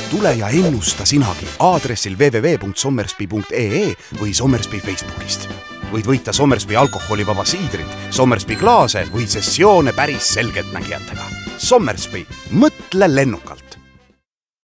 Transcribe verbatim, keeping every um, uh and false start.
Tule ja ennusta sinagi aadressil w w w punkt sommersby punkt e e või Sommersby Facebookist. Võid võita Sommersby alkoholivaba siidrit, Sommersby klaase või sessioone päris selgeltnägijatega. Sommersby, mõtle lennukalt!